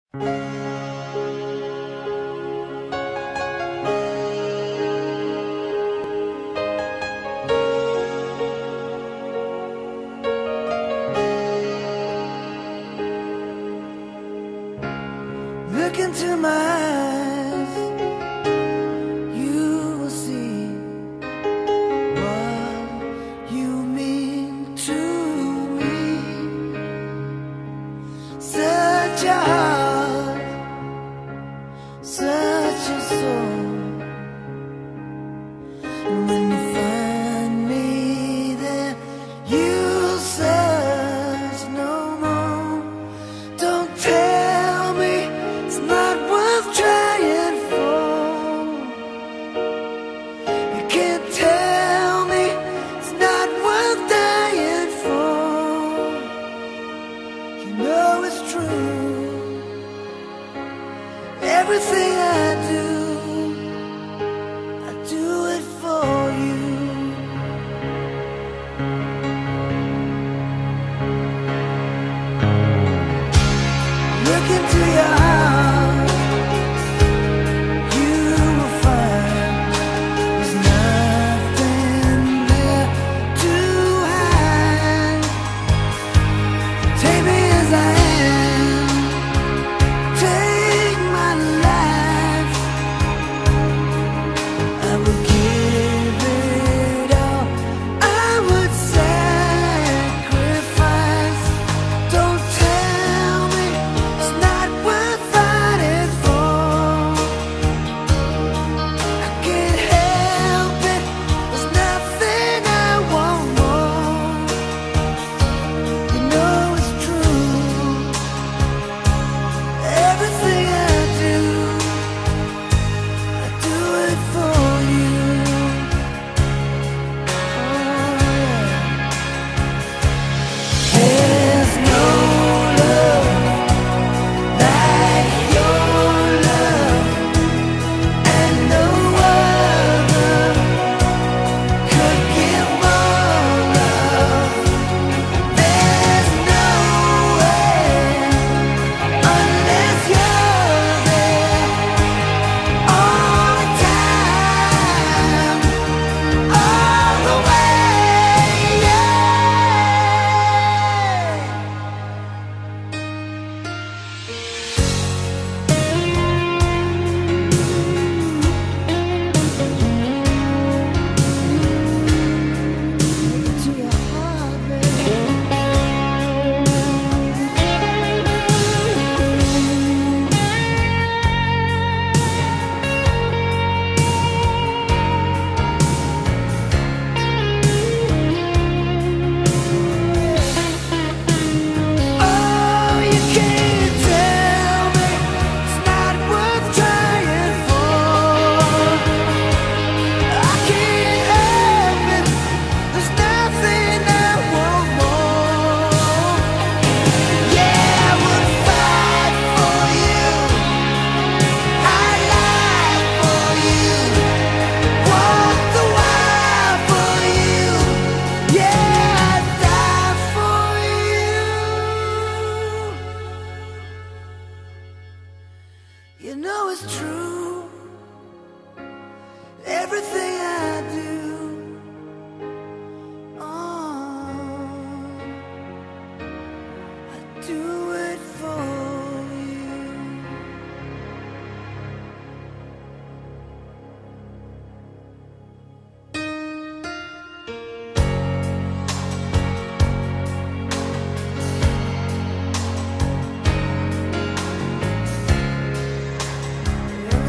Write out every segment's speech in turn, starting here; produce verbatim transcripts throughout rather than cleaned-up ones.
Look into my eyes, you will see what you mean to me. Such a heart, such a soul. And when you find me there, you'll search no more. Don't tell me it's not worth trying for. You can't tell me it's not worth dying for. You know it's true. Everything I do, I do it for you. Look into your heart, you will find there's nothing there to hide. Take me as I am, take my life. I would give it all, I would sacrifice. Don't tell me it's not worth fighting for. I can't help it, there's nothing I want more. You know it's true. Everything I do, I do it for you. Oh, yeah. There's no love like your love, and no other could give more love. There's no way unless you're there all the time, all the way. Yeah. To your heart, baby. Oh, you can't tell me it's not worth trying for. I can't help it, there's nothing I want more. Yeah, I would fight for you, I'd lie for you, walk the wire for you. Yeah, I'd die for you. You know it's true. Everything I do, oh, I do it for you. Yeah.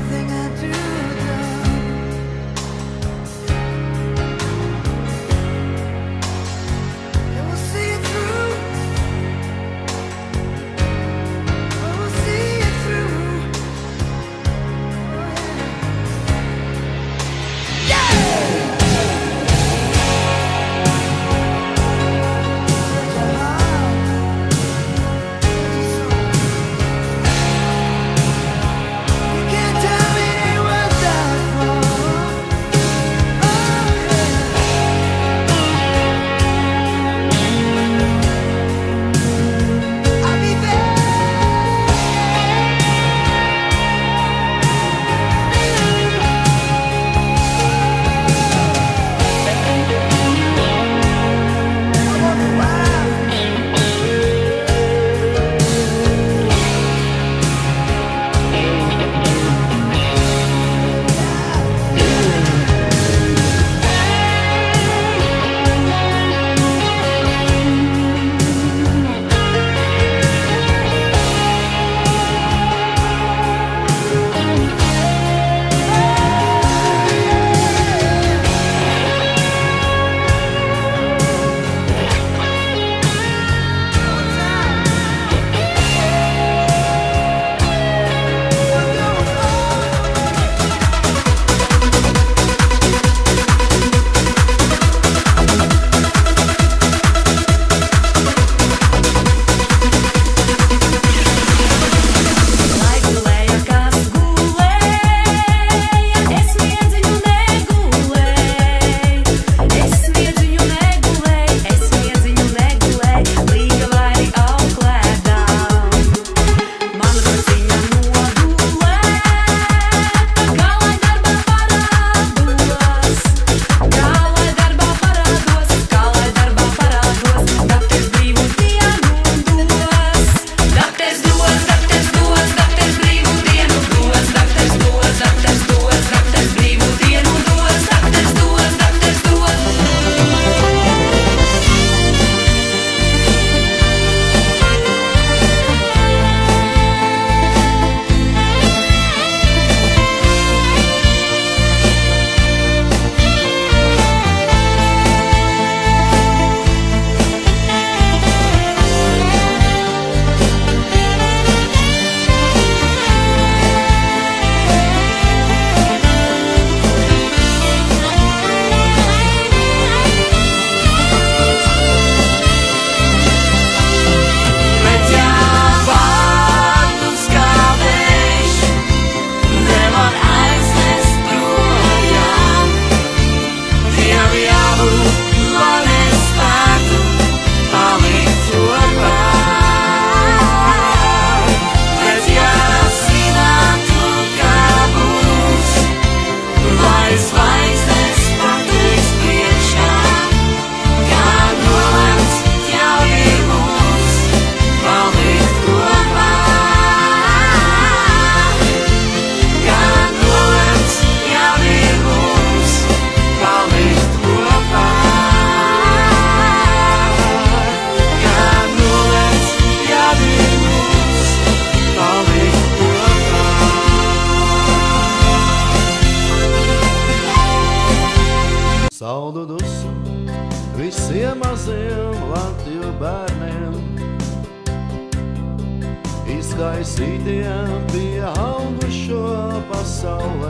uzkaisītiem pie augušo pasaulē.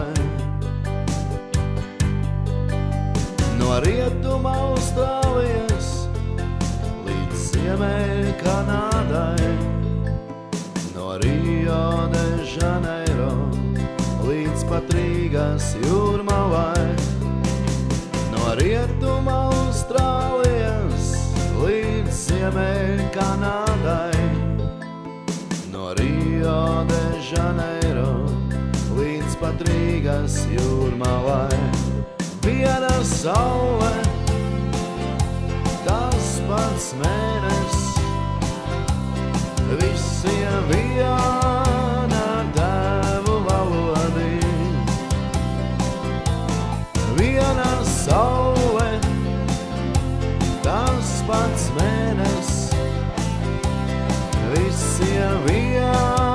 No rietuma Austrālijas līdz ziemeļ Kanādai, no Rio de Janeiro līdz pat Rīgas jūrmalai, no rietuma Austrālijas līdz ziemeļ Kanādai, no Rio de Janeiro līdz pat Rīgas jūrmalai. Viena saule, tas pats mēnes, visiem viena tēvu valodī. Viena saule, tas pats mēnes, visiem viena